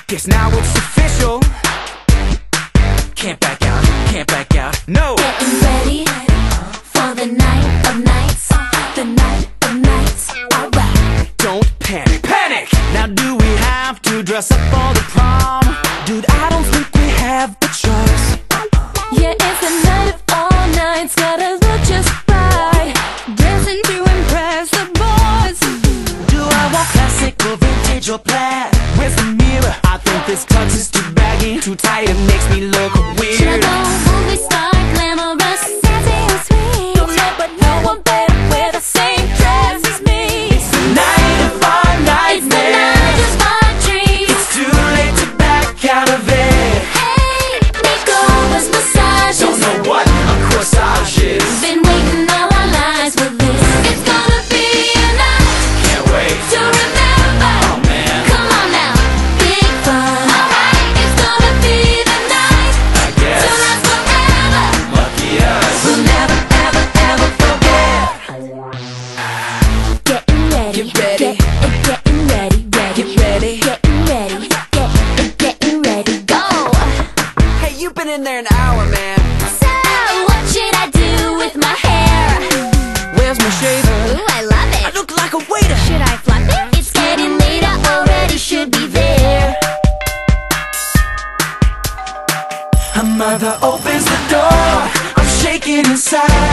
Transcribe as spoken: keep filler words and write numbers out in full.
Guess now it's official. Can't back out, can't back out, no. Getting ready for the night of nights, the night of nights, alright. Don't panic, panic! Now do we have to dress up for the prom? Dude, I don't think we have the choice. Yeah, it's the night of all nights, gotta look just right, dressing to impress the boys. Do I want classic or vintage or plaid? Where's the mirror? I think this tux is too baggy, too tight, it makes me look weird. Should I go movie star, glamorous, sassy and sweet? Don't know, but no one better wear the same dress as me. It's the night of our It's the night of my dreams. It's too late to back out of it. Hey, makeovers, massages. Don't know what a corsage is. Been waiting all our lives for this. It's gonna be a night Can't wait. to remember. Oh man, Come on now, big fun. Alright, it's gonna be the night I guess. to last forever. Lucky us. We'll never, ever, ever forget. Getting ready, Get ready. Get, getting ready, ready, Get ready. getting ready, get, getting ready, go. Hey, you've been in there an hour, man. So, what should I do with my hair? Where's my shaver? Ooh, I love I it. look like a waiter. Should I flop it? It's getting later already, should be there. A mother opens the door. I'm shaking inside.